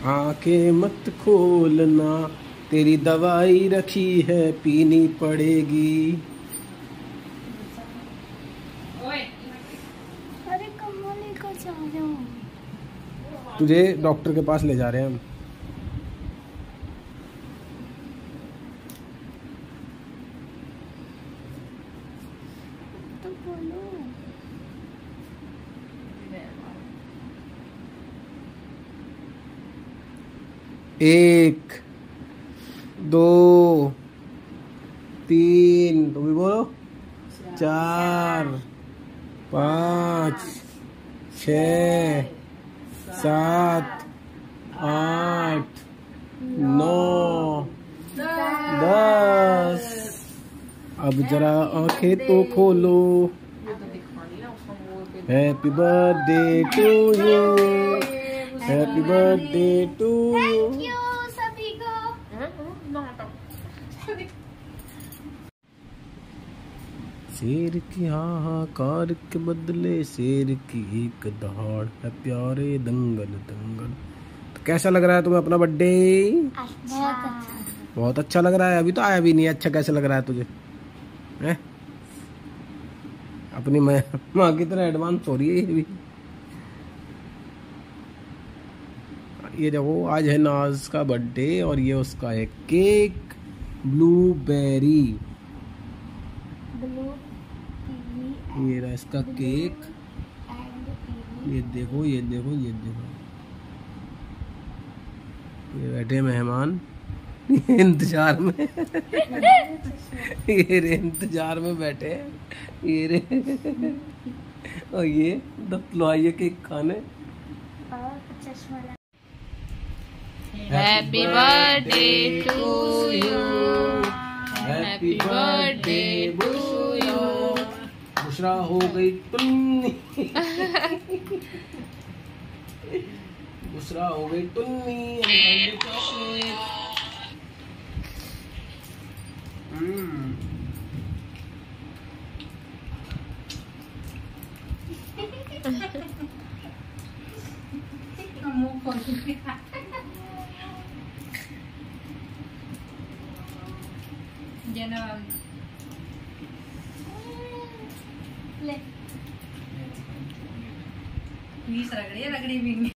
आंखें मत खोलना, तेरी दवाई रखी है पीनी पड़ेगी। अरे कहाँ लेकर जा रहे हो? तुझे डॉक्टर के पास ले जा रहे हैं हम। तो बोलो। 1 2 3, तुम भी बोलो। 4 5 6 7 8 9 10। अब जरा आंखें तो खोलो। Happy birthday to you, happy birthday to you. सभी को शेर की हाहाकार के बदले शेर की एक दहाड़ है प्यारे दंगल दंगल। तो कैसा लग रहा है तुम्हें अपना बर्थडे? अच्छा। बहुत अच्छा लग रहा है। अभी तो आया भी नहीं, अच्छा कैसे लग रहा है तुझे? हैं? अपनी माँ की तरह एडवांस हो रही है ये भी। ये देखो, आज है नाज का बर्थडे और ये उसका है केक ब्लूबेरी। ये रहा इसका केक। ये देखो ये देखो ये देखो, ये बैठे मेहमान इंतजार में। ये रे इंतजार में बैठे हैं। ये रे और ये दत्लो आइए केक खाने। Happy birthday to you. Happy birthday to you. Bushra हो गई टुन्नी। बुशरा हो गई टुन्नी। प्लीज रगड़िए रगड़ी भी